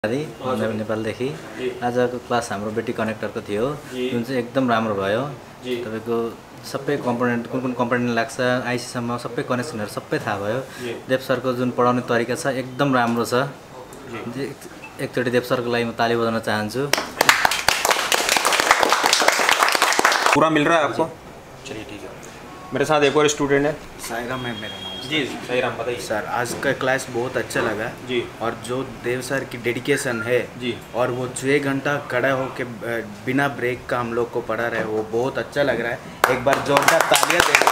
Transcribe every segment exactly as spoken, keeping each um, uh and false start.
नेपालदेखि आजको क्लास हाम्रो ब्याट्री कनेक्टरको थियो जुन चाहिँ एकदम राम्रो भयो। तपाईको सबै कम्पोनेन्ट कुन कुन कम्पोनेन्ट लाग्छ आइसी सम्म सबै कनेक्सनहरु सबै थाहा भयो। देव सरको जुन पढाउने तरिका छ एकदम राम्रो छ। एकचोटी देव सरको लागि म ताली बजाउन चाहन्छु। पूरा मिल रहा है आपको? चलिए ठीक है। मेरे साथ एक और स्टूडेंट है। साईराम है मेरा नाम। जी साईराम बताइए। सर आज का क्लास बहुत अच्छा लगा जी। और जो देव सर की डेडिकेशन है जी और वो छः घंटा खड़ा होकर बिना ब्रेक का हम लोग को पढ़ा रहे वो बहुत अच्छा लग रहा है। एक बार जोरदार तालियां दे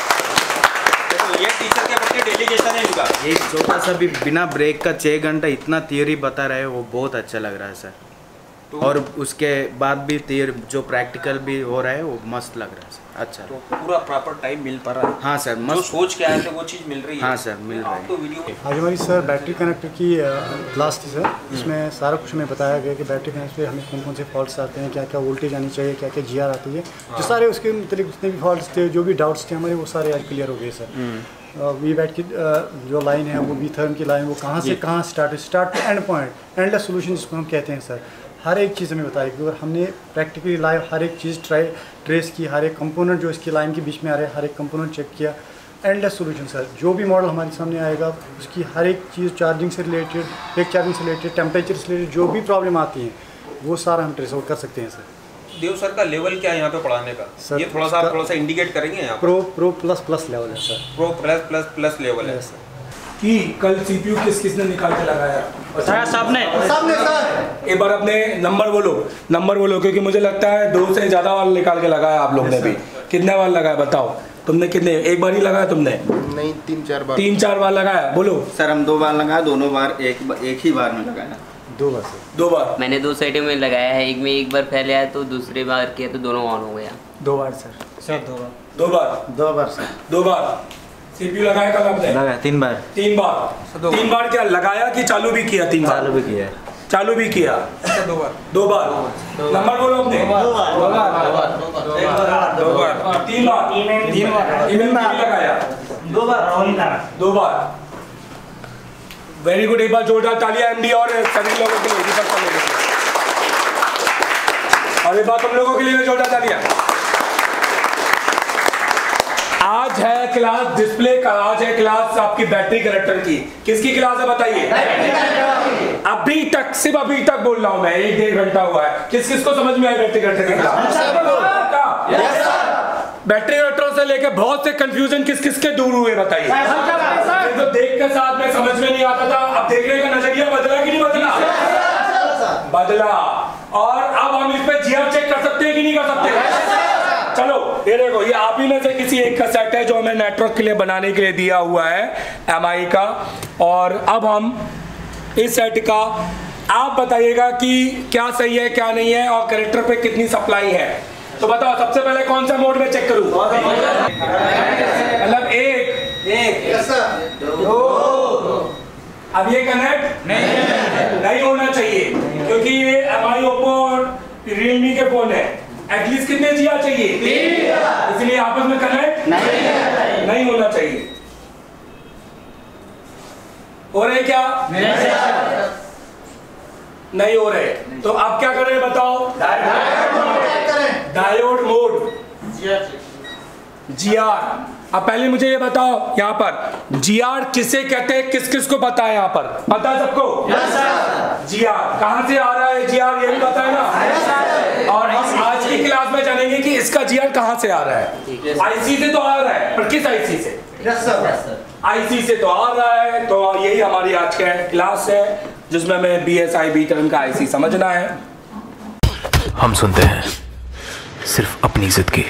दो। ये टीचर के प्रति डेडिकेशन है इनका। एक छोटा सा भी बिना ब्रेक का छः घंटा इतना थियोरी बता रहे हैं वो बहुत अच्छा लग रहा है सर। तो और उसके बाद भी थियोरी जो प्रैक्टिकल भी हो रहा है वो मस्त लग रहा है सर। अच्छा तो पूरा प्रॉपर टाइम मिल पा रहा है। हाँ सर मस्त। जो सोच के आए थे वो चीज़ मिल रही है। हाँ सर मिल रहा है। तो वीडियो आज हमारी सर बैटरी कनेक्टर की क्लास थी सर। इसमें सारा कुछ हमें बताया गया कि बैटरी कनेक्टर पे हमें कौन कौन से फॉल्ट्स आते हैं, क्या क्या वोल्टेज आनी चाहिए, क्या क्या जी आर आती है। जो सारे उसके मतलब जितने भी फॉल्ट्स थे, जो भी डाउट्स थे हमारे, वो सारे आज क्लियर हो गए सर। वी बैट की जो लाइन है वो वी थर्म की लाइन वो कहाँ से कहाँ start start to end point endless solution जिसको हम कहते हैं सर। हर एक चीज़ हमें बताई कि हमने प्रैक्टिकली लाइव हर एक चीज़ ट्राई ट्रेस की, हर एक कंपोनेंट जो इसकी लाइन के बीच में आ रहे हैं हर एक कंपोनेंट चेक किया। Endless solution sir. जो भी मॉडल हमारे सामने आएगा उसकी हर एक चीज़ चार्जिंग से रिलेटेड, एक चार्जिंग से रिलेटेड, टेम्परेचर से रिलेटेड जो भी प्रॉब्लम आती है वो सारा हम ट्रेस आउट कर सकते हैं सर। देव सर का लेवल क्या है यहाँ पे पढ़ाने का? सर ये थोड़ा सा आप थोड़ा सा इंडिकेट करेंगे यहाँ? Pro pro plus plus level है sir. Pro plus plus plus level है सर। कि कल सीपीयू किस किसने निकाल के लगाया? सामने सामने सर। एक बार अपने नंबर बोलो, नंबर बोलो, क्योंकि मुझे लगता है दो से ज्यादा बार निकाल के लगाया आप लोग ने भी। कितने बार लगाया बताओ? तुमने कितने? एक बार ही लगाया तुमने? नहीं तीन चार बार। तीन चार बार लगाया। बोलो सर हम दो बार लगाया, दोनों बार एक एक ही बार में लगाया। दो बार सर। दो बार मैंने दो साइड में लगाया है। एक में एक बार फैल आया तो दूसरी बार किया तो दोनों ऑन हो गया। दो बार सर। सर दो बार। दो बार दो बार सर। दो बार सीपीयू लगाया कल आपने? लगाया तीन बार। तीन बार। तीन बार क्या लगाया कि चालू भी किया? तीन बार चालू भी किया। चालू भी किया। दो बार। दो बार। नंबर बोलो अपने। दो बार। दो बार। दो बार। तीन बार। तीन बार। ईमेल में लगाया। दो बार। दो बार। Very good. एक बार जोरदार तालियां एमडी और सभी लोगों के लिए। और एक बार तुम लोगों के लिए जोरदार तालियां। आज है क्लास डिस्प्ले का, आज है क्लास आपकी बैटरी कनेक्टर की। किसकी क्लास है बताइए? अभी तक, सिर्फ अभी तक बोल रहा हूं मैं, एक डेढ़ घंटा हुआ है। किस किस को समझ में आई बैटरी कनेक्टर की क्लास? बैटरी कनेक्टर से लेके बहुत से कंफ्यूजन किस किस के दूर हुए बताइए? तो देख के साथ में समझ में नहीं आता था, अब देखने का नजरिया बदला कि नहीं बदला? बदला। और अब हम इस पे जीआर चेक कर सकते हैं कि नहीं कर सकते? चलो ये देखो, ये आप ही में से किसी एक का सेट है जो हमें नेटवर्क के लिए बनाने के लिए दिया हुआ है एमआई का। और अब हम इस सेट का आप बताइएगा कि क्या सही है क्या नहीं है और कनेक्टर पे कितनी सप्लाई है। तो बताओ सबसे पहले कौन सा मोड में चेक करूं? मतलब एक एक दो। अब ये कनेक्ट नहीं नहीं होना चाहिए क्योंकि ये एमआई, ओप्पो और रियलमी के फोन है। एटलीस्ट कितने जीआर चाहिए? इसलिए आपस में कनेक्ट नहीं, नहीं होना चाहिए। हो रहे क्या? नहीं, नहीं हो रहे। तो आप क्या कर रहे हैं बताओ? Diode mode GR. अब पहले मुझे ये बताओ, यहाँ पर जीआर किसे कहते हैं, किस किस को पता है? यहाँ पर पता है सबको? जीआर कहाँ से आ रहा है? जीआर ये भी पता है ना? और हम आज की क्लास में जानेंगे कि इसका जीआर कहाँ से आ रहा है। आईसी से तो आ रहा है, पर किस आईसी से? आईसी से तो आ रहा है। तो यही हमारी आज का क्लास है जिसमें हमें बीएसआई बी टर्म का आईसी समझना है। हम सुनते हैं सिर्फ अपनी जिद की।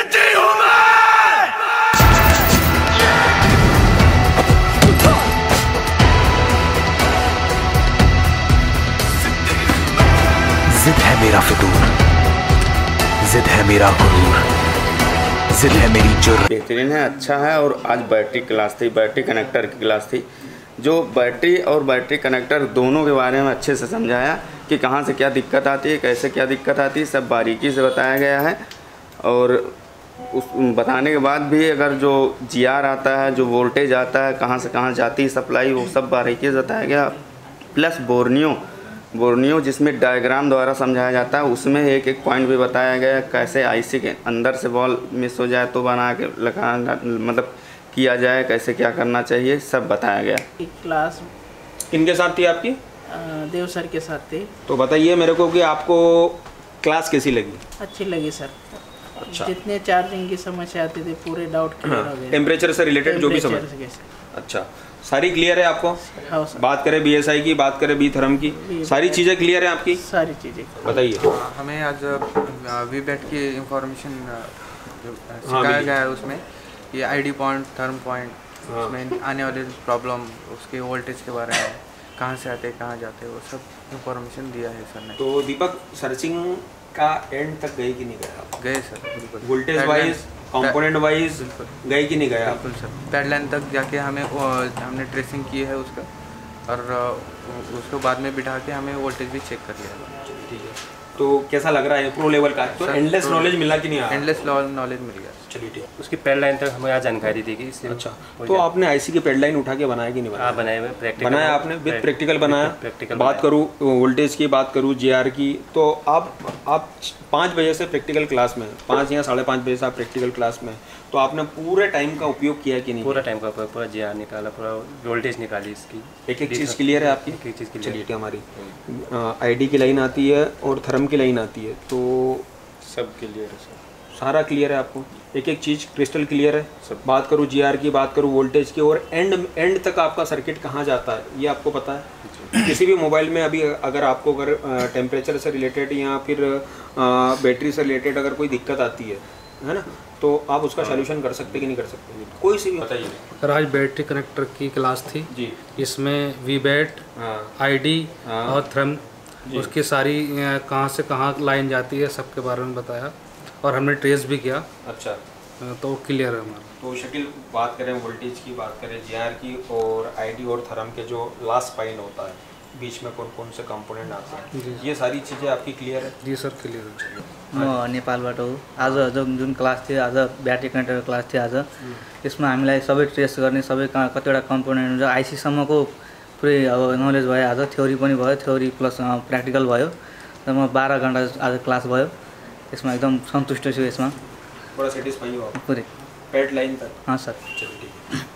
जिद है मेरा फितूर, जिद है मेरा गुरूर, जिद है मेरी जुर्रत। बेहतरीन है, अच्छा है। और आज बैटरी क्लास थी, बैटरी कनेक्टर की क्लास थी। जो बैटरी और बैटरी कनेक्टर दोनों के बारे में अच्छे से समझाया कि कहाँ से क्या दिक्कत आती है, कैसे क्या दिक्कत आती है, सब बारीकी से बताया गया है। और उस बताने के बाद भी अगर जो जीआर आता है, जो वोल्टेज आता है, कहाँ से कहाँ जाती है सप्लाई, वो सब बारीकी से बताया गया। प्लस बोर्नियो बोर्नियो, जिसमें डायग्राम द्वारा समझाया जाता है। उसमें एक एक पॉइंट भी बताया गया है, कैसे आईसी के अंदर से बॉल मिस हो जाए तो बना के लगा मतलब किया जाए, कैसे क्या करना चाहिए, सब बताया गया। क्लास किनके साथ थी आपकी? देव सर के साथ थी। तो बताइए मेरे को कि आपको क्लास कैसी लगी? अच्छी लगी सर। अच्छा। जितने चार्जिंग की समस्या आती थी पूरे डाउट क्लियर हो गए। टेम्परेचर से रिलेटेड जो भी समझ, अच्छा सारी क्लियर है आपको? हाँ सर। बात करें बीएसआई की, बात करें बी थर्म की, सारी चीज़ें क्लियर है आपकी? सारी चीज़ें बताइए। हमें आज वी बैट की इंफॉर्मेशन जो सिखाया गया है उसमें ये आईडी पॉइंट, थर्म पॉइंट, उसमें आने वाले प्रॉब्लम, उसके वोल्टेज के बारे में, कहाँ से आते कहाँ जाते, वो सब इंफॉर्मेशन दिया है सर ने। तो दीपक सर्चिंग का एंड तक गए कि नहीं गया? गए सर, बिल्कुल। वोल्टेज वाइज, कंपोनेंट वाइज गए कि नहीं गया? बिल्कुल सर। पैडलाइन तक जाके हमें हमने ट्रेसिंग की है उसका, और उसको बाद में बिठा के हमें वोल्टेज भी चेक कर लिया। ठीक है, तो कैसा लग रहा है प्रो लेवल का? तो एंडलेस नॉलेज मिला कि नहीं? एंडलेस नॉलेज मिल गया। चलिए ठीक। उसकी पैड लाइन तक हमें आज जानकारी दी गई इससे। अच्छा, तो आपने आईसी की पैड लाइन उठा के बनाया कि नहीं बनाया? हाँ बनाया, मैं प्रैक्टिकल बनाया आपने, विद प्रैक्टिकल बनाया। प्रैक्टिकल बात करूँ वोल्टेज की, बात करूँ जीआर की, तो आप आप पाँच बजे से प्रैक्टिकल क्लास में, पाँच या साढ़े पाँच बजे से आप प्रैक्टिकल क्लास में, तो आपने पूरे टाइम का उपयोग किया कि नहीं? पूरा टाइम का उपयोग, पूरा जीआर निकाला, पूरा वोल्टेज निकाली इसकी। एक एक चीज़ क्लियर है आपकी? एक एक चीज़ क्लियर। चलिए, हमारी आईडी की लाइन आती है और थर्म की लाइन आती है, तो सब क्लियर है सर, सारा क्लियर है आपको? एक एक चीज़ क्रिस्टल क्लियर है? सब। बात करूँ जीआर की, बात करूँ वोल्टेज की, और एंड एंड तक आपका सर्किट कहाँ जाता है ये आपको पता है? किसी भी मोबाइल में अभी अगर आपको अगर टेम्परेचर से रिलेटेड या फिर बैटरी से रिलेटेड अगर कोई दिक्कत आती है है ना, तो आप उसका सॉल्यूशन कर सकते कि नहीं कर सकते? कोई सी भी बताइए सर। आज बैटरी कनेक्टर की क्लास थी जी, इसमें वी बैट, आईडी और थर्म, उसकी सारी कहाँ से कहाँ लाइन जाती है सबके बारे में बताया, और हमने ट्रेस भी किया। अच्छा, तो क्लियर है हमारा। तो शकील, बात करें वोल्टेज की, बात करें जीआर की, और आईडी और थर्म के जो लास्ट पाइन होता है, बीच में कौन कौन से कंपोनेंट आते हैं, ये सारी चीज़ें आपकी क्लियर है? जी सर, क्लियर है। म नेपालबाट हो। आज जुन जुन क्लास थियो, आज ब्याट्री कनेक्टर क्लास थियो आज, यसमा हामीलाई सबै ट्रेस गर्ने, सबै कतिवटा कम्पोनेन्ट हुन्छ, आइसीसम्मको पुरै अब नलेज भयो। आज थ्योरी पनि भयो, थ्योरी प्लस प्र्याक्टिकल भयो। र म बाह्र घन्टा आज क्लास भयो, यसमा एकदम सन्तुष्ट छु। यसमा पूरा सेटिस्फाई हो पुरै पैड लाइन तक? हाँ सर। चलिए ठीक है।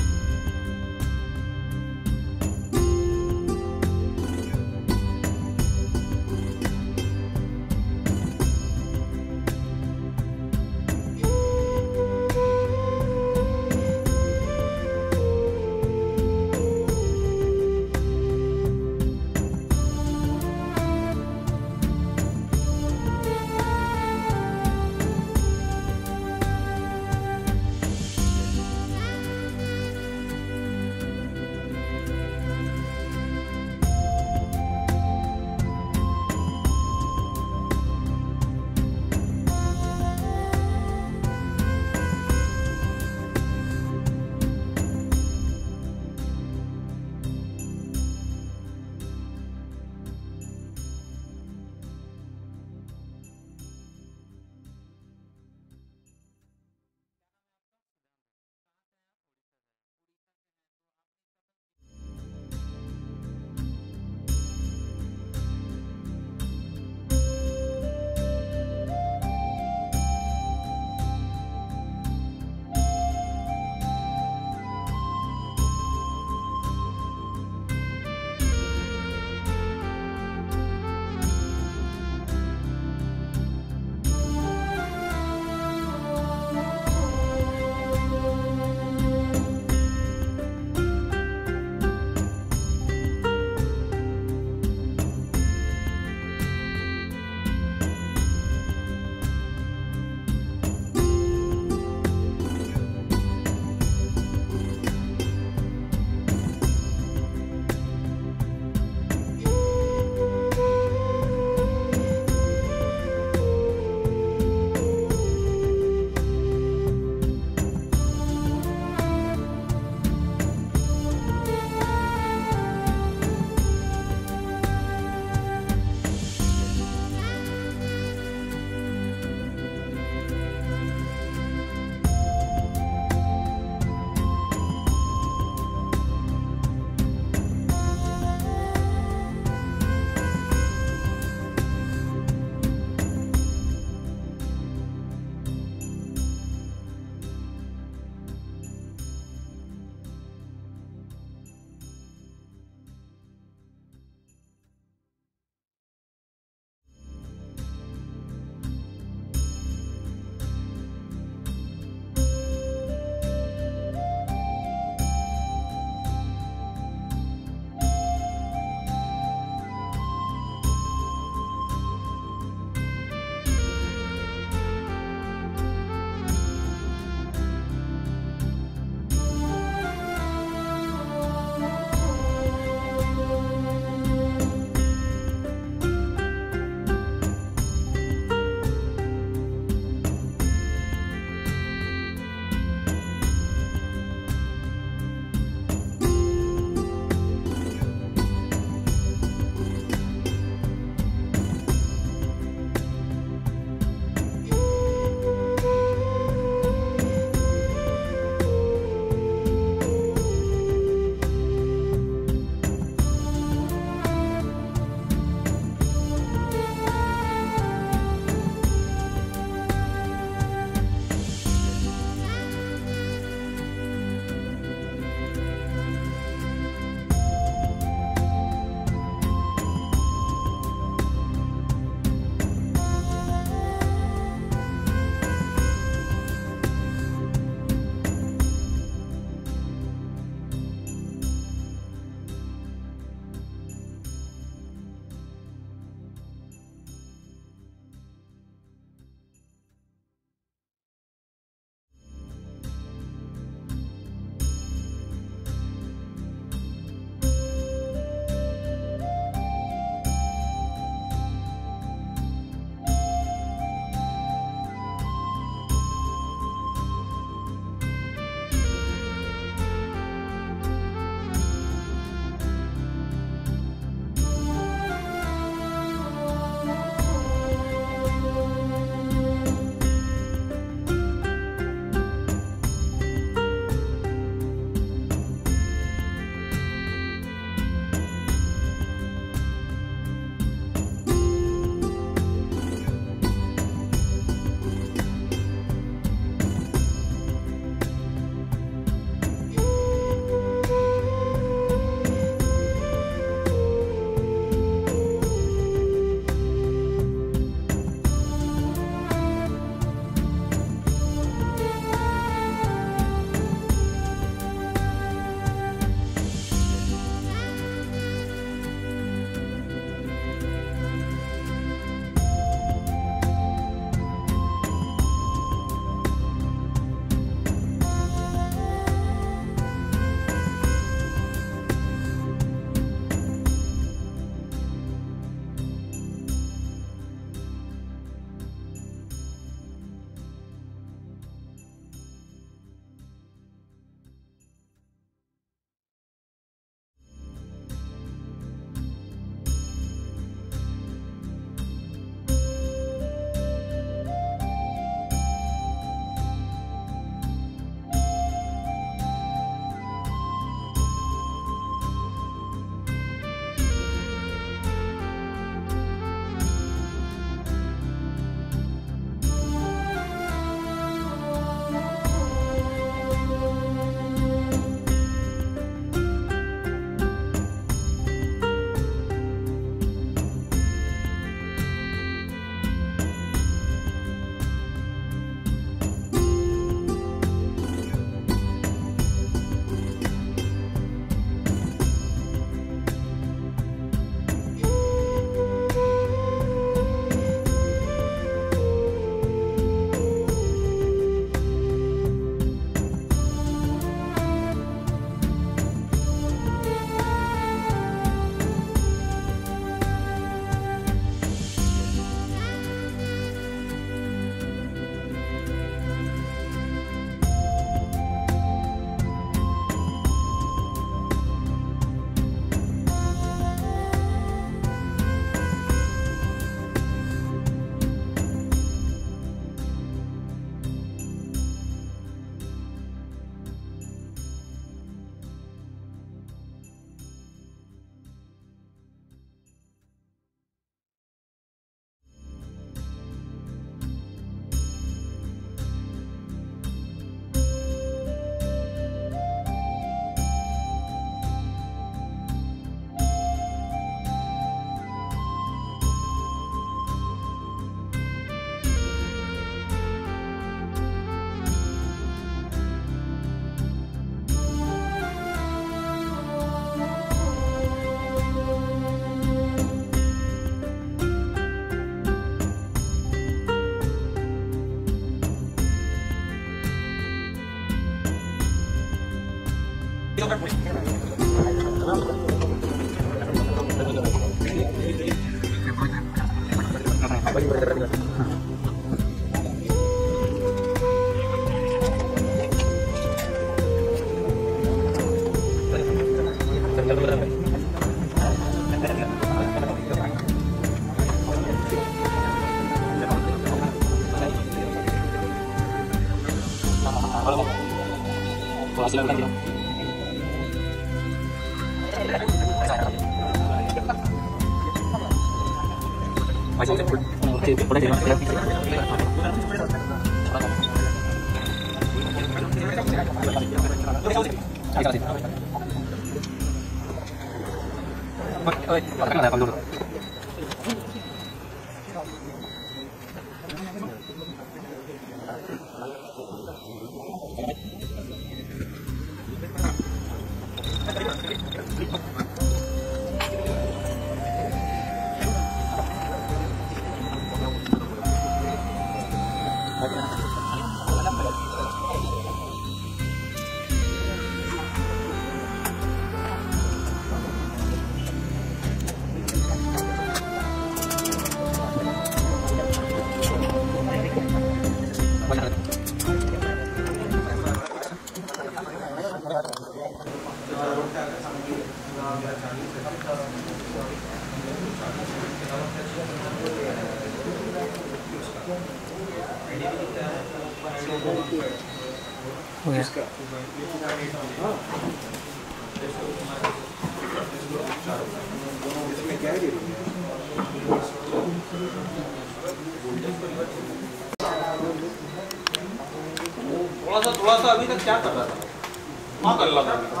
थोड़ा सा थोड़ा सा अभी तक क्या कर रहा था? हाँ कर रहा था।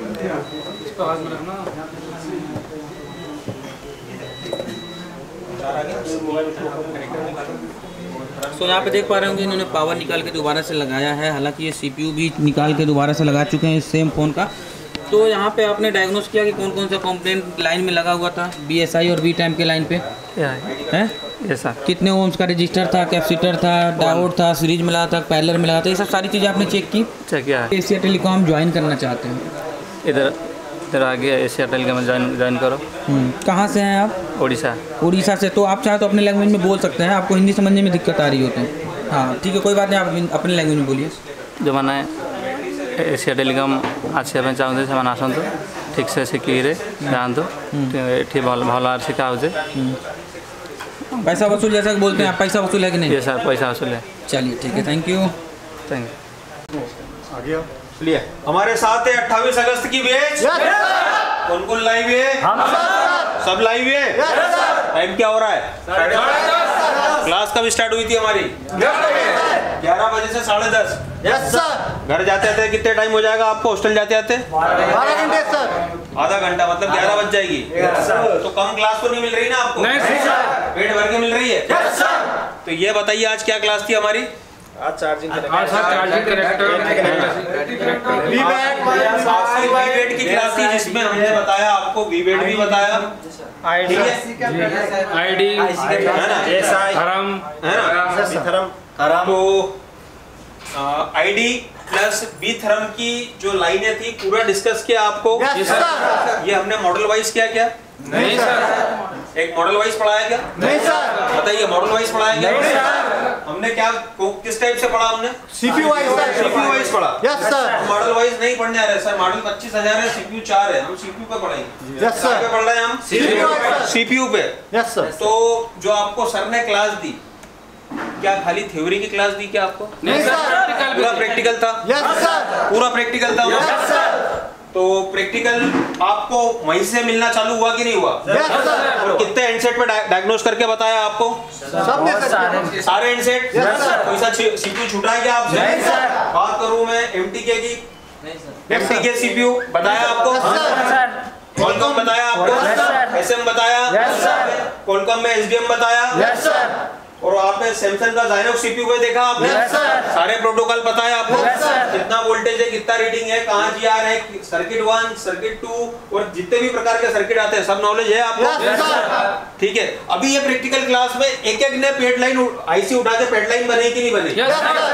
इसको हाथ में रखना। तो यहाँ पे देख पा रहे होंगे इन्होंने पावर निकाल के दोबारा से लगाया है। हालांकि ये सीपीयू भी निकाल के दोबारा से लगा चुके हैं इस सेम फ़ोन का। तो यहाँ पे आपने डायग्नोस किया कि कौन कौन सा कंपोनेंट लाइन में लगा हुआ था, बी एस आई और वी टाइम के लाइन पे है ऐसा कितने ओम्स का रजिस्टर था, कैपेसिटर था, डायोड था, सीरीज मिला था, पैरेलल मिला था, ये सब सारी चीज़ें आपने चेक की। चेक किया है। एशिया टेलीकॉम ज्वाइन करना चाहते हैं, इधर इधर आ गया एशिया टेलीकॉम ज्वाइन ज्वाइन करो। कहाँ से हैं आप? उड़ीसा। उड़ीसा से। तो आप चाहे तो अपने लैंग्वेज में बोल सकते हैं, आपको हिंदी समझने में दिक्कत आ रही हो तो हाँ ठीक है, कोई बात नहीं, आप अपने लैंग्वेज में बोलिए। जो मैंने एशिया टेलीकॉम आसिया ପାଇଁ ଚାହୁଁଛନ୍ତି ସେମାନେ ଆସନ୍ତୁ ଠିକ୍ ସେ ଶିଖିକିରେ ଯାଆନ୍ତୁ ଏଠି ଭଲ ଭଲ ଭାବରେ ଶିଖା ହେଉଛି। पैसा वसूल जैसा कि बोलते हैं आप, पैसा वसूल है कि नहीं? ये सर पैसा वसूल है। चलिए ठीक है, थैंक यू थैंक यू। आ गया चलिए, हमारे साथ है अट्ठाईस अगस्त की बैच। कौन कौन लाइव है? सब लाइव है। टाइम क्या हो रहा है? क्लास कब स्टार्ट हुई थी हमारी? ग्यारह बजे से साढ़े दस। Yes sir. घर जाते आते कितने टाइम हो जाएगा आपको? हॉस्टल जाते आते बारह घंटे सर। आधा घंटा, मतलब ग्यारह बज जाएगी। तो कम क्लास तो नहीं मिल रही ना आपको? नहीं सर। पेट भर के मिल रही है। Yes sir. तो ये बताइए आज क्या क्लास थी हमारी? आज चार्जिंग चार्जिंग वीवेट की क्लास थी जिसमें हमने बताया आपको, वीवेट भी बताया, आईडी आईडी थरम है ना, तो आईडी प्लस बी थरम की जो लाइनें थी पूरा डिस्कस किया आपको। ये हमने मॉडल वाइज किया क्या? नहीं सर। एक मॉडल वाइज पढ़ाया क्या? नहीं सर। बताइए मॉडल वाइज पढ़ाया क्या? नहीं सर। हमने क्या किस टाइप से पढ़ा? हमने CPU wise sir. CPU wise पढ़ा। Yes sir. मॉडल वाइज नहीं पढ़ने आ रहे सर, मॉडल पच्चीस हजार है, सीपीयू चार है, हम सीपीयू पे पढ़ेंगे। Yes sir. पे पढ़ रहे हैं हम सीपीयू पे। Yes sir. तो जो आपको सर ने क्लास दी, क्या खाली थ्योरी की क्लास दी क्या आपको? नहीं सर। पूरा प्रैक्टिकल था? Yes sir. पूरा प्रैक्टिकल था? Yes sir. तो प्रैक्टिकल आपको वहीं से मिलना चालू हुआ कि नहीं हुआ? Yes sir. और कितने एंडसेट पे डायग्नोस करके बताया आपको? सबने सर। सारे एंडसेट? Yes sir. कोई सा सीपीयू छूटा है क्या आपसे? नहीं सर। बात करूं मैं एमटीके की? नहीं सर। एमटीके सीपीयू बताया आपको? Yes sir. कॉलकॉम बताया आपको? Yes sir. एसएम बताया? Yes sir. कॉलकॉम में एसडीएम बताया? Yes sir. और आपने सैमसंग का ज़ायनोक्स सीपीयू पे देखा आपने? Yes sir. सारे प्रोटोकॉल पता है आपको? Yes sir. कितना वोल्टेज है, कितना रीडिंग है, कहाँ जीआर है, सर्किट वन, सर्किट टू और जितने भी प्रकार के सर्किट आते हैं सब नॉलेज है आपको? Yes sir. ठीक है, अभी ये प्रैक्टिकल क्लास में एक एक ने पेड लाइन आईसी उठा के पेड लाइन बने कि नहीं बने? Yes sir.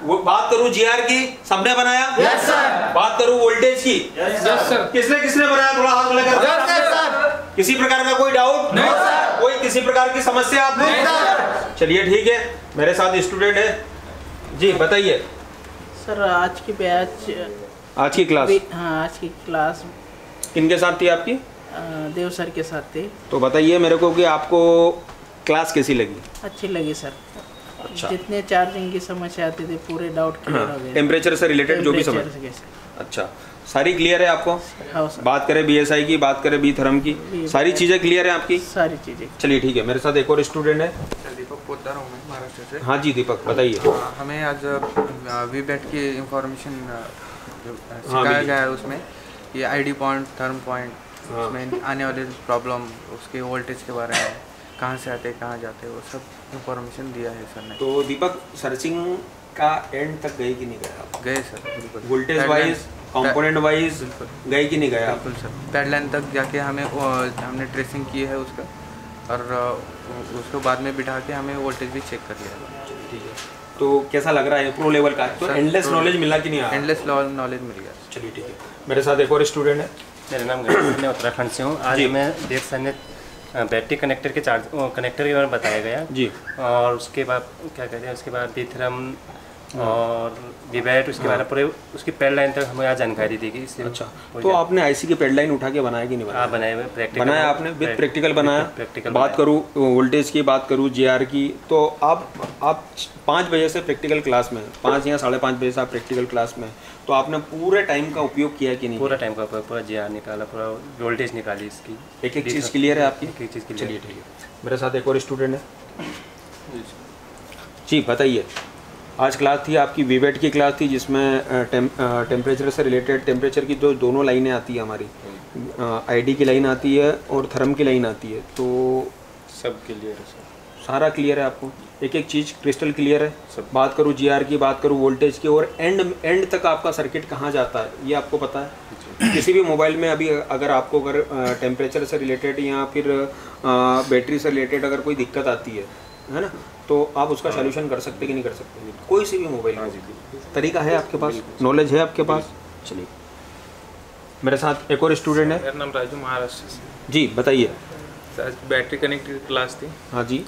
वो बात करूं जीआर की, सबने बनाया? Yes sir. बात करूं वोल्टेज की? Yes sir. किसने किसने बनाया? थोड़ा हाथ मिलाकर। Yes sir. किसी प्रकार का कोई डाउट? नहीं सर। कोई किसी प्रकार की समस्या आपको? नहीं सर। चलिए ठीक है, मेरे साथ स्टूडेंट है जी, बताइए सर। आज की बैच, आज की क्लास, हाँ आज की क्लास किनके साथ थी आपकी? देव सर के साथ थी। तो बताइए मेरे को कि आपको क्लास कैसी लगी? अच्छी लगी सर। अच्छा। जितने चार्जिंग की समस्या आती थी पूरे डाउट क्लियर हो गए। टेम्परेचर से रिलेटेड जो भी समझ, अच्छा सारी क्लियर है आपको? हाँ सर। बात करें बीएसआई की, बात करें बी थर्म की, सारी चीज़ें क्लियर है आपकी? सारी चीज़ें। चलिए ठीक है, मेरे साथ एक और स्टूडेंट है। दीपक पोद्दार हूँ मैं, महाराष्ट्र से। हाँ जी दीपक, बताइए। हमें आज वी बैट की इंफॉर्मेशन सिखाया गया है, उसमें ये आईडी पॉइंट, थर्म पॉइंट, उसमें आने वाले प्रॉब्लम, उसके वोल्टेज के बारे में, कहाँ से आते हैं कहाँ जाते हैं, वो सब इंफॉर्मेशन दिया है सर ने। तो दीपक सर्चिंग का एंड तक गए कि नहीं गए? गए sir, voltage wise, component wise गए कि नहीं गए? बिल्कुल सर, पैडलाइन तक जाके हमें हमने ट्रेसिंग की है उसका, और उसको बाद में बिठा के हमें वोल्टेज भी चेक कर लिया। ठीक है, तो कैसा लग रहा है प्रो लेवल का? तो एंडलेस नॉलेज मिला कि नहीं? एंडलेस नॉलेज मिल गया। चलिए ठीक है, मेरे साथ एक और स्टूडेंट है। मेरा नाम गणेश, मैं उत्तराखंड से हूँ। आज मैं देव सर ने बैटरी कनेक्टर के चार्ज कनेक्टर के बारे में बताया गया जी, और उसके बाद क्या कहते हैं, उसके बाद बीथरम और वीबैट, उसके बारे में पूरे उसकी पैड लाइन तक हमें यहाँ जानकारी दी गई। अच्छा, तो आपने आईसी की पैड लाइन उठा के बनाया कि नहीं बनाया? हाँ बनाया, प्रैक्टिकल बनाया आपने, विद प्रैक्टिकल बनाया। प्रैक्टिकल बात करूँ वोल्टेज की, बात करूँ जीआर की, तो आप आप पाँच बजे से प्रैक्टिकल क्लास में, पाँच या साढ़े पाँच बजे से आप प्रैक्टिकल क्लास में, तो आपने पूरे टाइम का उपयोग किया कि नहीं? पूरा टाइम का उपयोग, पूरा जीआर निकाला, पूरा वोल्टेज निकाली इसकी। एक एक चीज़ क्लियर है आपकी? एक एक चीज़ क्लियर। चलिए ठीक है, मेरे साथ एक और स्टूडेंट है जी, बताइए। आज क्लास थी आपकी, वीबैट की क्लास थी, जिसमें टेम्परेचर से रिलेटेड, टेम्परेचर की जो दोनों लाइनें आती है हमारी, आईडी की लाइन आती है और थर्म की लाइन आती है, तो सब क्लियर है सर? सारा क्लियर है आपको? एक एक चीज़ क्रिस्टल क्लियर है? सब। बात करूँ जीआर की, बात करूँ वोल्टेज की, और एंड एंड तक आपका सर्किट कहाँ जाता है ये आपको पता है? किसी भी मोबाइल में अभी अगर आपको अगर टेम्परेचर से रिलेटेड या फिर बैटरी से रिलेटेड अगर कोई दिक्कत आती है है ना, तो आप उसका सॉल्यूशन कर सकते कि नहीं कर सकते? कोई सी भी मोबाइल में तरीका है आपके पास, नॉलेज है आपके पास? चलिए, मेरे साथ एक और स्टूडेंट है। मेरा नाम राजू, महाराष्ट्र से। जी बताइए। आज बैटरी कनेक्टर की क्लास थी। हाँ जी,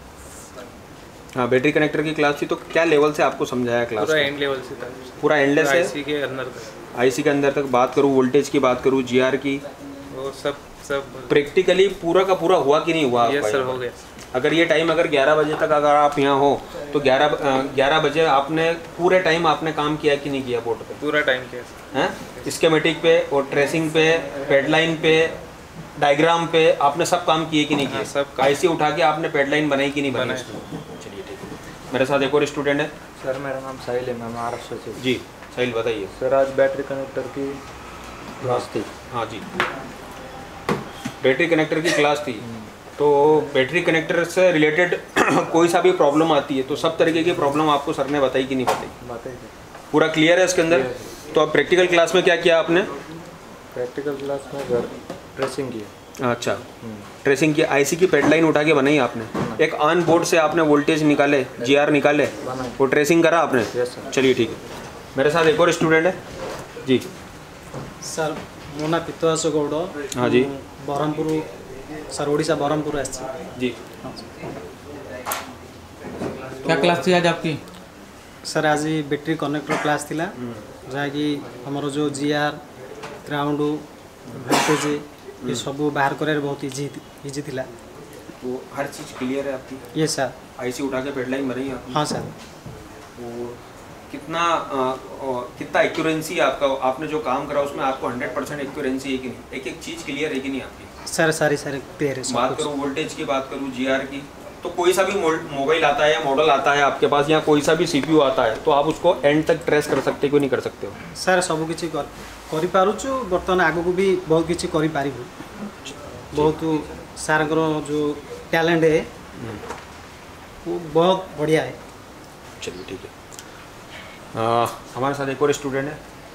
हाँ बैटरी कनेक्टर की क्लास थी, तो क्या लेवल से आपको समझाया क्लास? पूरा एंड लेवल से था। पूरा एंडलेस है? आईसी के अंदर तक। आईसी के अंदर तक। बात करूँ वोल्टेज की, बात करूँ जीआर की, वो सब सब प्रैक्टिकली पूरा का पूरा हुआ कि नहीं हुआ? यस सर, हो गया। अगर ये टाइम अगर ग्यारह बजे तक अगर आप यहाँ हो तो ग्यारह ग्यारह बजे आपने पूरे टाइम आपने काम किया कि नहीं किया बोर्ड पे? पूरा टाइम किया हैं, स्कीमेटिक पे और ट्रेसिंग पे, पैडलाइन पे, डायग्राम पे आपने सब काम किए कि नहीं किए? सब। आईसी उठा के आपने पैडलाइन बनाई कि नहीं बनाई? चलिए ठीक है, मेरे साथ एक और स्टूडेंट है। सर मेरा नाम साहिल है, मैं महाराष्ट्र से। जी साहिल बताइए। सर आज बैटरी कनेक्टर की क्लास थी। हाँ जी, बैटरी कनेक्टर की क्लास थी, तो बैटरी कनेक्टर से रिलेटेड कोई सा भी प्रॉब्लम आती है तो सब तरीके की प्रॉब्लम आपको सर ने बताई कि नहीं बताई? बताई। पूरा क्लियर है इसके अंदर? तो अब प्रैक्टिकल क्लास में क्या किया आपने? प्रैक्टिकल क्लास में घर ट्रेसिंग की। अच्छा, ट्रेसिंग की, आईसी की पैडलाइन उठा के बनाई आपने, एक ऑन बोर्ड से आपने वोल्टेज निकाले, जीआर निकाले, वो ट्रेसिंग करा आपने? चलिए ठीक है, मेरे साथ एक और स्टूडेंट है जी। सर मो ना पितुआस गौड़। हाँ जी, ब्रह्मपुर सर, ओडिशा ब्रह्मपुर आसी जी। क्या क्लास थी आज आपकी? सर आज बैटरी कनेक्टर क्लास थिला, जहाँकि हमर जो जीआर, ग्राउंड, वोल्टेज ये सब बाहर करे बहुत इजी इजी थिला। वो हर चीज़ क्लियर है आपकी? ये सर। आईसी उठा के पैडलाइन बनाई आपने? हाँ सर। वो कितना आ, आ, कितना एक्यूरेंसी आपका, आपने जो काम करा उसमें आपको हंड्रेड परसेंट एक्यूरेंसी है कि नहीं? एक एक चीज़ क्लियर है कि नहीं आपकी? सर सारी सारी क्लियर है। बात करूँ वोल्टेज की, बात करूँ जीआर की, तो कोई सा भी मोबाइल आता है या मॉडल आता है आपके पास या कोई सा भी सीपीयू आता है तो आप उसको एंड तक ट्रेस कर सकते हो नहीं कर सकते हो? सर सब किसी कर पारुछु, बर्तमान आगो को भी बहुत किसी कर पारिबु। बहुत सार जो टैलेंट है वो बहुत बढ़िया है। चलिए ठीक है, आ, हमारे साथ एक और स्टूडेंट है।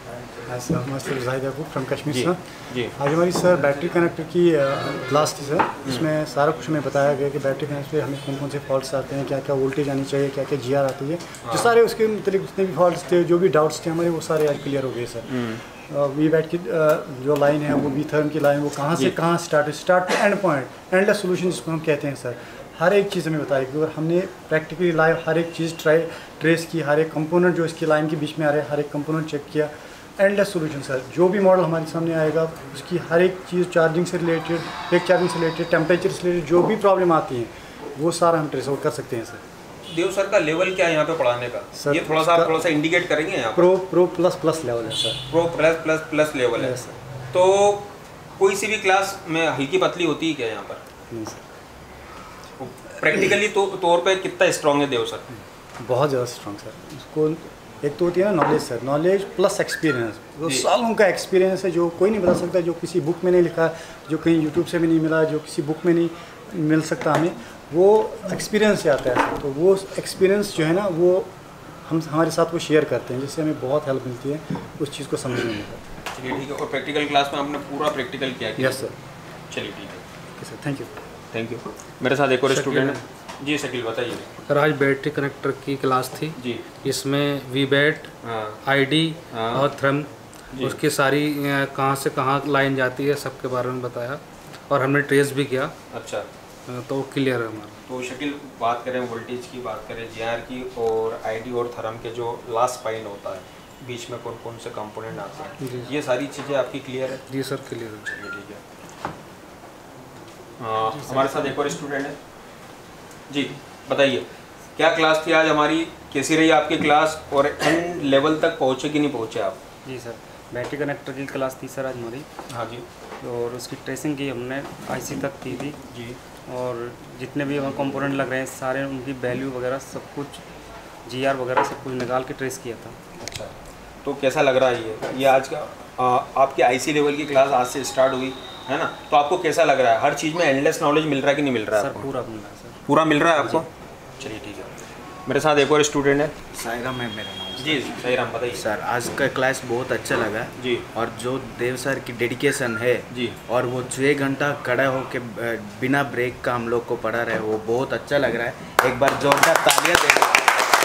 Sir master Zahid Yakub from Kashmir जी, सर जी। आज हमारी सर बैटरी कनेक्टर की क्लास थी सर, इसमें सारा कुछ हमें बताया गया कि बैटरी कनेक्टर पे हमें कौन कौन से फॉल्ट्स आते हैं, क्या क्या वोल्टेज आनी चाहिए, क्या क्या जी आर आती है, जो सारे उसके मतलब जितने भी फॉल्ट्स थे, जो भी डाउट्स थे हमारे, वो सारे आज क्लियर हो गए सर। वी बैट की जो लाइन है वो वी थर्म की लाइन, वो कहाँ से कहाँ start start to end point endless solution जिसको हम कहते हैं सर, हर एक चीज़ हमें बताई क्योंकि हमने प्रैक्टिकली लाइव हर एक चीज़ ट्राई ट्रेस की, हर एक कंपोनेंट जो इसकी लाइन के बीच में आ रहे हैं हर एक कंपोनेंट चेक किया, एंडलेस सोल्यूशन सर। जो भी मॉडल हमारे सामने आएगा उसकी हर एक चीज़ चार्जिंग से रिलेटेड, एक चार्जिंग से रिलेटेड, टेम्परेचर से रिलेटेड जो भी प्रॉब्लम आती है वो सारा हम ट्रेस आउट कर सकते हैं सर। देव सर का लेवल क्या है यहाँ पे पढ़ाने का सर, ये थोड़ा सा आप थोड़ा सा इंडिकेट करेंगे यहाँ pro pro plus plus level है sir. Pro plus plus plus level है सर। तो कोई सी भी क्लास में हल्की पतली होती है क्या यहाँ पर? नहीं सर। प्रैक्टिकली तो तौर पे कितना स्ट्रॉन्ग है देव सर? बहुत ज़्यादा स्ट्रॉन्ग सर। उसको एक तो होती है ना knowledge sir, knowledge plus experience, वो सालों का एक्सपीरियंस है जो कोई नहीं बता सकता, जो किसी बुक में नहीं लिखा, जो कहीं यूट्यूब से भी नहीं मिला, जो किसी बुक में नहीं मिल सकता हमें, वो एक्सपीरियंस से आता है सर। तो वो एक्सपीरियंस जो है ना वो हम हमारे साथ वो शेयर करते हैं, जिससे हमें बहुत हेल्प मिलती है उस चीज़ को समझने में। चलिए ठीक है। और प्रैक्टिकल क्लास में आपने पूरा प्रैक्टिकल किया? Yes sir. चलिए ठीक है sir, thank you thank you. मेरे साथ एक और स्टूडेंट है जी, शकील बताइए। सर आज बैटरी कनेक्टर की क्लास थी जी, इसमें वी बैट आई डी और थ्रम उसकी सारी कहाँ से कहाँ लाइन जाती है सबके बारे में बताया और हमने ट्रेस भी किया। अच्छा, तो क्लियर है हमारा। तो शकील बात करें वोल्टेज की, बात करें जी आर की और आई डी और थर्म के जो लास्ट पाइन होता है बीच में कौन कौन से कंपोनेंट आते हैं, ये सारी चीज़ें आपकी क्लियर है? जी सर क्लियर है। चलिए ठीक है। हाँ, हमारे साथ एक और स्टूडेंट है जी, बताइए क्या क्लास थी आज हमारी, कैसी रही आपकी क्लास और एंड लेवल तक पहुँचे कि नहीं पहुँचे आप? जी सर, बैटरी कनेक्टर की क्लास थी सर आज हमारी। हाँ जी। और उसकी ट्रेसिंग की हमने आईसी तक की थी जी, और जितने भी वहाँ कंपोनेंट लग रहे हैं सारे उनकी वैल्यू वगैरह सब कुछ जीआर वगैरह सब कुछ निकाल के ट्रेस किया था। अच्छा, तो कैसा लग रहा है ये ये आज का आ, आपकी आईसी लेवल की क्लास आज से स्टार्ट हुई है ना, तो आपको कैसा लग रहा है? हर चीज़ में एंडलेस नॉलेज मिल रहा है कि नहीं मिल रहा है? सर पूरा मिल रहा है सर। पूरा मिल रहा है आपको? चलिए ठीक है। मेरे साथ एक और स्टूडेंट है सायराम है मेरा नाम। जी सायराम बताइए। सर आज का क्लास बहुत अच्छा लगा जी, और जो देव सर की डेडिकेशन है जी, और वो छः घंटा खड़ा होकर बिना ब्रेक का हम लोग को पढ़ा रहे, वो बहुत अच्छा लग रहा है। एक बार जोरदार तालियां दे दो।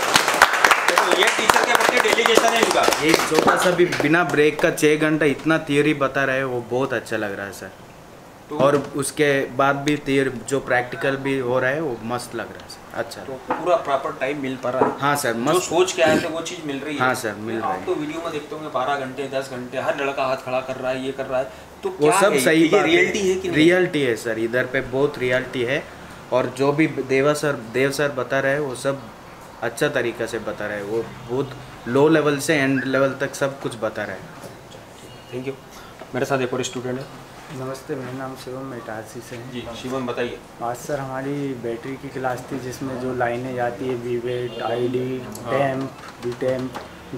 ये टीचर के प्रति डेडिकेशन है इनका। एक छोटा सा भी बिना ब्रेक का छः घंटा इतना थियोरी बता रहे हैं, वो बहुत अच्छा लग रहा है सर। तो और उसके बाद भी थियोरी जो प्रैक्टिकल भी हो रहा है वो मस्त लग रहा है सर। अच्छा, तो पूरा प्रॉपर टाइम मिल पा रहा है? हाँ सर, मस्त। जो सोच के आए थे वो चीज़ मिल रही है? हाँ सर मिल रहा है। आप तो वीडियो में देखते होंगे बारह घंटे दस घंटे हर लड़का हाथ खड़ा कर रहा है, ये कर रहा है, तो वो क्या सब है? सही ये रियलिटी है कि नहीं? रियलिटी है सर, इधर पे बहुत रियलिटी है। और जो भी देवा सर देव सर बता रहे हैं वो सब अच्छा तरीक़ा से बता रहे हैं, वो बहुत लो लेवल से एंड लेवल तक सब कुछ बता रहे हैं। Thank you. मेरे साथ एक और स्टूडेंट है। नमस्ते, मेरा नाम शिवम मेटारसी से है। जी शिवम बताइए। आज सर हमारी बैटरी की क्लास थी जिसमें जो लाइनें जाती है वी वेट, I D, temp, V temp,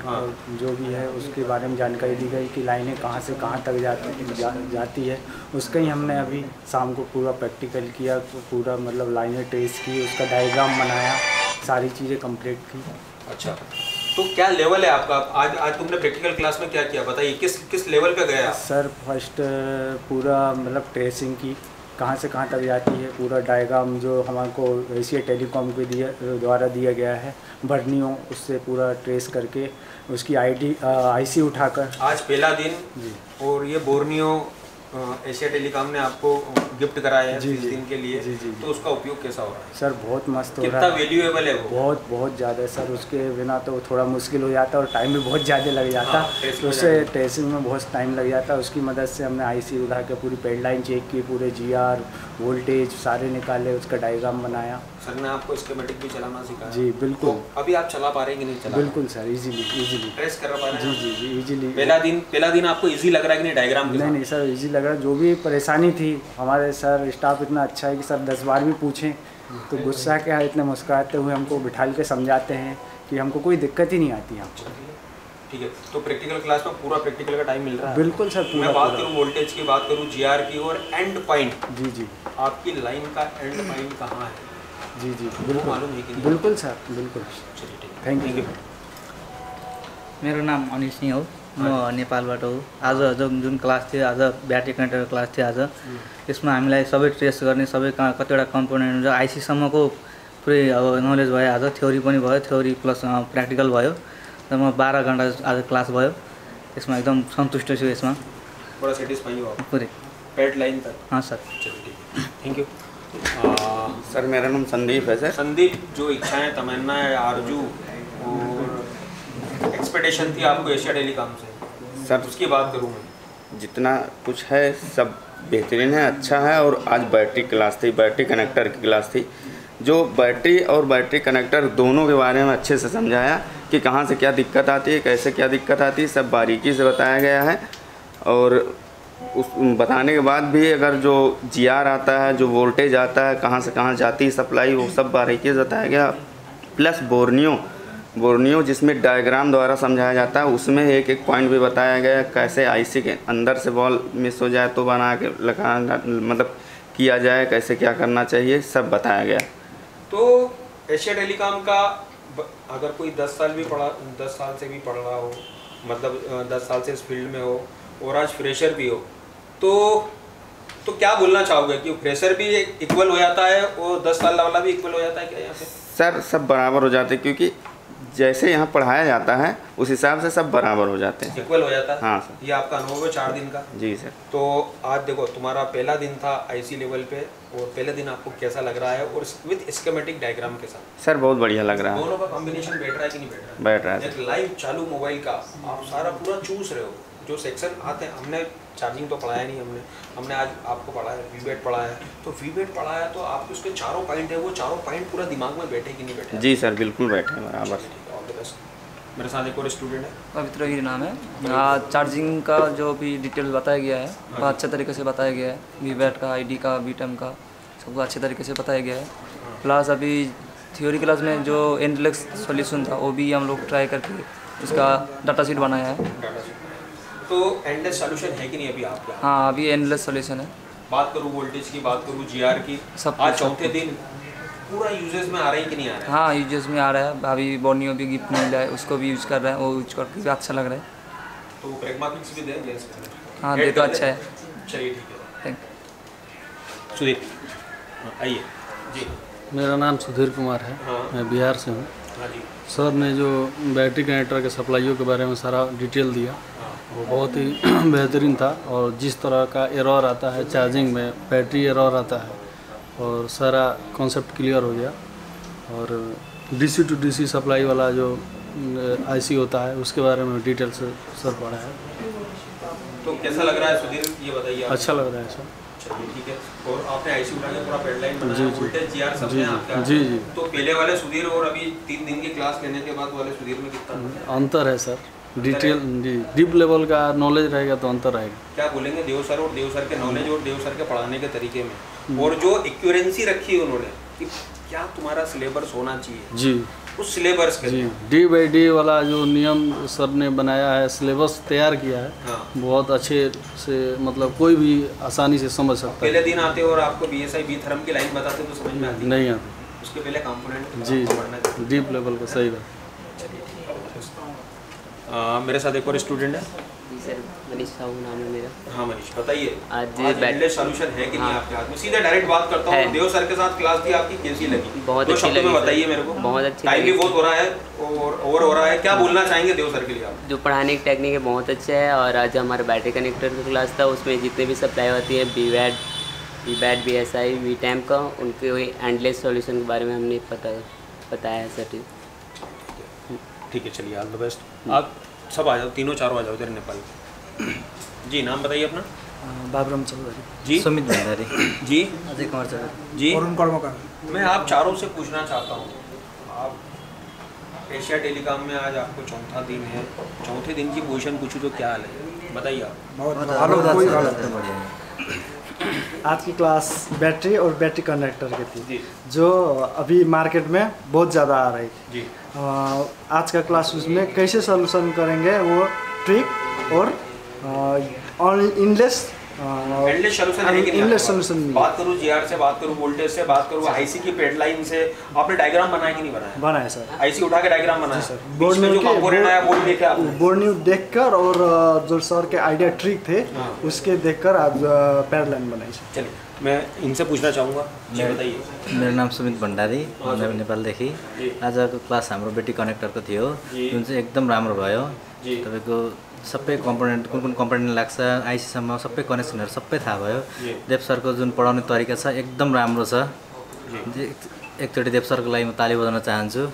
जो भी है उसके बारे में जानकारी दी गई कि लाइनें कहाँ से कहाँ तक जाती जा, जाती है। उसका ही हमने अभी शाम को पूरा प्रैक्टिकल किया, तो पूरा मतलब लाइनें ट्रेस की, उसका डायग्राम बनाया, सारी चीज़ें कंप्लीट की। अच्छा, तो क्या लेवल है आपका? आज आज तुमने प्रैक्टिकल क्लास में क्या किया बताइए, किस किस लेवल पे गया? सर फर्स्ट पूरा मतलब ट्रेसिंग की, कहाँ से कहाँ तक जाती है, पूरा डायग्राम जो हमको एशिया टेलीकॉम के दिया द्वारा दिया गया है, बर्नियों उससे पूरा ट्रेस करके उसकी आईडी आईसी उठाकर। आज पहला दिन जी, और ये बोर्नियो एशिया टेलीकॉम ने आपको गिफ्ट कराया है जी, इस दिन के लिए। जी, जी, तो उसका उपयोग कैसा हो रहा है? सर बहुत मस्त हो रहा है। कितना वैल्यूएबल है वो? बहुत बहुत ज़्यादा सर, उसके बिना तो थोड़ा मुश्किल हो जाता और टाइम भी बहुत ज़्यादा लग जाता। हाँ, तो उससे ट्रेसिंग में बहुत टाइम लग जाता। उसकी मदद से हमने आईसी उठा के पूरी पेड लाइन चेक की, पूरे जीआर वोल्टेज सारे निकाले, उसका डायग्राम बनाया। सर ने आपको स्कीमेटिक भी चलाना सिखाया? जी बिल्कुल। तो अभी आप चला पा रहे हैं कि नहीं चला? बिल्कुल सर, इजीली इजीली ट्रेस कर पा रहे हैं? जी जी जी इजीली। पहला दिन पहला दिन आपको इजी लग रहा है कि नहीं डायग्राम? नहीं नहीं सर, इजी लग रहा है। जो भी परेशानी थी, हमारे सर स्टाफ इतना अच्छा है कि सर दस बार भी पूछें तो गुस्सा क्या है, इतने मुस्कुराते हुए हमको बिठा के समझाते हैं कि हमको कोई दिक्कत ही नहीं आती हमको। ठीक है, तो प्रैक्टिकल क्लास में पूरा प्रैक्टिकल का टाइम मिल रहा है? बिल्कुल सर पूरा। मैं बात करूँ वोल्टेज की, बात करूँ जीआर की और एंड पॉइंट। जी जी। आपकी लाइन का एंड पॉइंट कहाँ है? जी जी बिल्कुल मालूम है कि नहीं? बिल्कुल सर बिल्कुल। चलिए ठीक है, थैंक यू। मेरा नाम अनिल सिंह हो। म नेपालबाट हो। आज जो जुन क्लास थियो आज ब्याट्री कनेक्टर क्लास थियो आज, यसमा हामीलाई सबै टेस्ट गर्ने सबै कतिवटा कम्पोनेन्ट हुन्छ आइसीसम्मको पुरै अब नलेज भयो। आज थ्योरी पनि भयो, थ्योरी प्लस प्र्याक्टिकल भयो। र म बाह्र घन्टा आज क्लास भयो, यसमा एकदम सन्तुष्ट छु। यसमा बड़ा सेटिस्फाई हो आप पूरे पेड लाइन तक? हाँ सर। Thank you sir. मेरा नाम संदीप है सर। संदीप, जो इच्छाएं तमन्नाएं आरजू और एक्सपेक्टेशन थी आपको एशिया टेलीकॉम से सर, उसकी बात करूँ मैं, जितना कुछ है सब बेहतरीन है, अच्छा है। और आज बैटरी क्लास थी, बैटरी कनेक्टर की क्लास थी, जो बैटरी और बैटरी कनेक्टर दोनों के बारे में अच्छे से समझाया कि कहाँ से क्या दिक्कत आती है, कैसे क्या दिक्कत आती है, सब बारीकी से बताया गया है। और उस बताने के बाद भी अगर जो जी आर आता है, जो वोल्टेज आता है, कहाँ से कहाँ जाती है सप्लाई, वो सब बारीकी से बताया गया। प्लस बोर्नियो बोर्नियो जिसमें डायग्राम द्वारा समझाया जाता है, उसमें एक एक पॉइंट भी बताया गया, कैसे आईसी के अंदर से बॉल मिस हो जाए तो बना के लगा मतलब किया जाए, कैसे क्या करना चाहिए, सब बताया गया। तो एशिया टेलीकॉम का अगर कोई दस साल भी पढ़ा दस साल से भी पढ़ रहा हो, मतलब दस साल से इस फील्ड में हो और आज फ्रेशर भी हो, तो तो क्या बोलना चाहोगे कि फ्रेशर भी इक्वल हो जाता है और दस साल वाला भी इक्वल हो जाता है क्या यहाँ पे? सर सब बराबर हो जाते हैं, क्योंकि जैसे यहाँ पढ़ाया जाता है उस हिसाब से सब बराबर हो जाते हैं, इक्वल हो जाता है। हाँ सर। ये आपका अनुभव है चार दिन का? जी सर। तो आज देखो तुम्हारा पहला दिन था आईसी लेवल पे, और पहले दिन आपको कैसा लग रहा है और विद स्कीमेटिक डायग्राम के साथ? सर बहुत बढ़िया लग रहा है। दोनों का कॉम्बिनेशन बैठ रहा है कि नहीं बैठ रहा है? बैठ रहा है। एक लाइव चालू मोबाइल का आप सारा पूरा चूस रहे हो, जो सेक्शन आते हैं, हमने चार्जिंग तो पढ़ाया नहीं, हमने हमने आज आपको पढ़ाया वीबेट पढ़ाया है, तो वीबेट पढ़ाया तो आपके उसके चारों पॉइंट है, वो चारों पॉइंट पूरा दिमाग में बैठे कि नहीं बैठे? जी सर बिल्कुल बैठे बराबर। मेरे साथ एक और स्टूडेंट है, पवित्र गिरी नाम है। हाँ, चार्जिंग का जो भी डिटेल बताया गया है वो अच्छे तरीके से बताया गया है, वीबैट का, आईडी का, बीटेम का, सबको अच्छे तरीके से बताया गया है। प्लस अभी थ्योरी क्लास में जो एंडलेस सॉल्यूशन था वो भी हम लोग ट्राई करके उसका डाटा शीट बनाया है। तो एंडलेस सॉल्यूशन है कि नहीं अभी आपका? हाँ अभी एंडलेस सॉल्यूशन है। बात करूँ वोल्टेज की, बात करूँ जीआर की, सब आज चौथे दिन पूरा यूजेस में आ रहा है कि नहीं आ रहा है? हाँ यूजेस में आ रहा है। अभी बोर्नियो भी गिफ्ट मिल रहा है, उसको भी यूज कर रहे हैं, वो यूज करके भी अच्छा लग रहा है। तो प्रेगमाटिक्स भी देंगे? हाँ दे तो अच्छा है। चलिए ठीक है, थैंक यू। सुधीर आइए जी। मेरा नाम सुधीर कुमार है। हाँ। मैं बिहार से हूँ। हाँ जी। सर ने जो बैटरी कनेक्टर के सप्लाइयों के बारे में सारा डिटेल दिया वो बहुत ही बेहतरीन था, और जिस तरह का एरर आता है चार्जिंग में, बैटरी एरर आता है, और सारा कॉन्सेप्ट क्लियर हो गया। और डीसी टू डीसी सप्लाई वाला जो आईसी होता है उसके बारे में डिटेल से सर पढ़ा है। तो कैसा लग रहा है सुधीर, ये बताइए? अच्छा लग रहा है सर। चलिए ठीक है। और आपने आईसी उठा के पूरा पेडलाइन बनाया, जी, जी। वोल्टेज जीआर सब जी, में जी। आपका? जी, जी। तो पहले वाले सुधीर और अभी तीन दिन की क्लास लेने के बाद वाले सुधीर में कितना अंतर है सर? डिटेल जी, डीप लेवल का नॉलेज रहेगा तो अंतर रहेगा। क्या बोलेंगे देव सर और देव सर के नॉलेज और देव सर के पढ़ाने के तरीके में, और जो एक्यूरेंसी रखी है उन्होंने कि क्या तुम्हारा सिलेबस होना चाहिए जी, उस सिलेबस के जी डी बाई डी वाला जो नियम सर ने बनाया है, सिलेबस तैयार किया है, हाँ। बहुत अच्छे से, मतलब कोई भी आसानी से समझ सकता पहले है। दिन आते और आपको B S I B therm की लाइन बताते तो समझ में आती नहीं आती, उसके पहले कंपोनेंट जी डीप लेवल का, सही बात। आ, मेरे साथ एक और स्टूडेंट है। जी सर, मनीष साहू नाम है मेरा। हाँ मनीष बताइए, आज बैटरी सॉल्यूशन है कि नहीं आपके हाथ में? सीधे डायरेक्ट बात करता हूँ, देव सर के साथ क्लास थी आपकी, कैसी लगी? बहुत दो अच्छी शब्दों में लगी बताइए सर। मेरे को। बहुत अच्छी टाइम भी लगी। बहुत हो रहा है और ओवर हो रहा है, क्या बोलना चाहेंगे देव सर के लिए आप? जो पढ़ाने की टेक्निक है बहुत अच्छा है, और आज हमारा बैटरी कनेक्टर का क्लास था, उसमें जितने भी सप्लाई होती है बी वैट B bat B S I V टैम का, उनके एंडलेस सॉल्यूशन के बारे में हमने पता बताया है सर। ठीक है, चलिए ऑल द बेस्ट। आप सब आ जाओ, तीनों चारों आ जाओ इधर नेपाल। जी नाम बताइए अपना। बाबुराम चौधरी जी। सुमित भंडारी जी। अजय कुमार चौधरी जी। अरुण कर्मकार। मैं आप चारों से पूछना चाहता हूँ, आप एशिया टेलीकॉम में आज आपको चौथा दिन है, चौथे दिन की पोजीशन पूछूँ तो क्या हाल है बताइए आप? बहुत कोई हालत आज की क्लास बैटरी और बैटरी कनेक्टर की थी, जो अभी मार्केट में बहुत ज़्यादा आ रही थी। जी। आज का क्लास उसमें कैसे सॉल्यूशन करेंगे वो ट्रिक और इनलेस एंडलेस सॉल्यूशन है कि नहीं? एंडलेस सॉल्यूशन नहीं। बात करूँ जीआर से, बात करूँ वोल्टेज से, बात करूँ आईसी की पेड लाइन से, आपने डायग्राम बनाया कि नहीं बनाया? बनाया सर। आईसी उठा के डायग्राम बनाया सर। बोर्ड में जो कंपोनेंट आया बोर्ड देखे आपने? बोर्ड न्यू देखकर और जो सर के आइडिया ट्रिक थे उसके देखकर आज पैड लाइन बनाई सर। चलिए मैं इनसे पूछना चाहूँगा, जी बताइए। मेरो नाम सुमित भण्डारी, म नेपालदेखि। आजको क्लास हाम्रो बेटी कनेक्टरको थियो, जुन चाहिँ एकदम राम्रो भयो। तपाईँको सबै कम्पोनेन्ट कुन कुन कम्पोनेन्ट लाग्छ, आइसीसम्म सबै कनेक्सनहरू सबै थाहा भयो। देव सरको जुन पढाउने तरिका छ एकदम राम्रो छ। एकचोटि देव सरको लागि म ताली बजाउन चाहन्छु।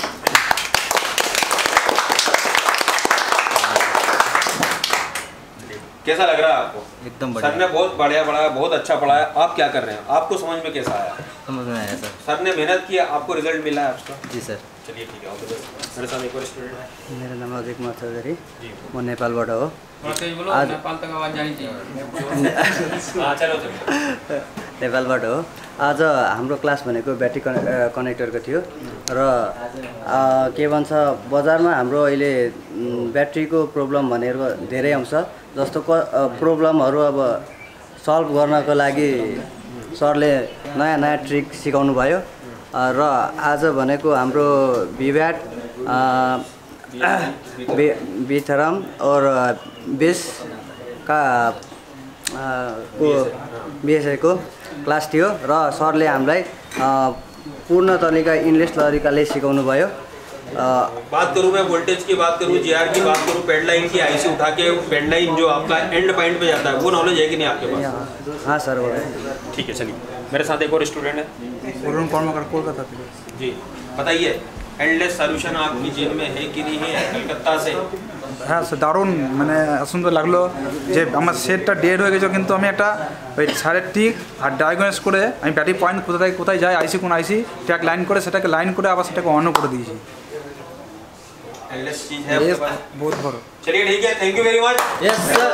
कैसा लग रहा है आपको? एकदम बढ़िया। सर ने बहुत बढ़िया पढ़ाया, बहुत अच्छा पढ़ाया। आप क्या कर रहे हैं? आपको समझ में कैसा आया? समझ में आया सर। सर ने मेहनत की, आपको रिजल्ट मिला है आपका? जी सर। चलिए ठीक है, मेरे साथ एक और स्टूडेंट है। मेरा नाम अजय कुमार चौधरी, म नेपालबाट हो। आज नेपाल तक आवाज जानी चाहिए। हाँ चलो चलो। नेपालबाट हो। आज हाम्रो क्लास भनेको ब्याट्री कनेक्टरको थियो र के भन्छ बजारमा हाम्रो अहिले ब्याट्रीको प्रब्लम भनेको धेरै आउँछ। जस्तो प्रब्लमहरू अब सल्भ गर्नको लागि सरले नयाँ नयाँ ट्रिक सिकाउनु भयो र आज भनेको हाम्रो भिभ्याट बिथरम और बेस का को बिएसआईको क्लास थियो र सरले हामीलाई पूर्ण तरिका इन्डलेस तरिकाले सिकाउनु भयो। बात करूँ मैं वोल्टेज की, बात करूँ जीआर की, बात करूँ पेड लाइन की, आईसी उठा के पेड लाइन जो आपका एंड पॉइंट पे जाता है वो नॉलेज है कि नहीं आपके पास? हाँ सर वो है। ठीक है चलिए मेरे साथ एक और स्टूडेंट है, वरुण कर्मकर कोलकाता जी बताइए एंडलेस सॉल्यूशन आपकी जेब में है कि नहीं है कलकत्ता से? হ্যাঁ স্যার দারুণ মানে সুন্দর লাগলো যে আমার সেটটা ডেড হয়ে গেছে কিন্তু আমি একটা ওই সারের টিক আর ডায়াগনোস করে আমি ব্যাটারি পয়েন্ট কোথায় কোথায় যায় আইসি কোন আইসি ট্যাগ লাইন করে সেটাকে লাইন করে আবার সেটাকে অনও করে দিয়েছি। एंडलेस चीज है आपके पास? बहुत बড়। चलिए ठीक है, thank you very much. Yes sir.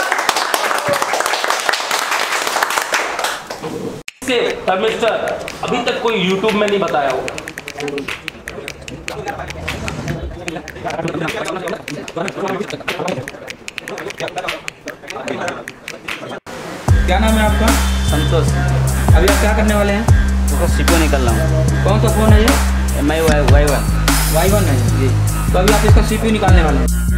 Thermistor अभी तक कोई यूट्यूब में नहीं बताया होगा। क्या नाम है आपका? संतोष। अभी आप क्या करने वाले हैं? तो सीपो निकल रहा हूँ। कौन सा फ़ोन है ये? M I Y one Y one है जी। तो अभी आप इसका सीपीयू निकालने वाले हैं।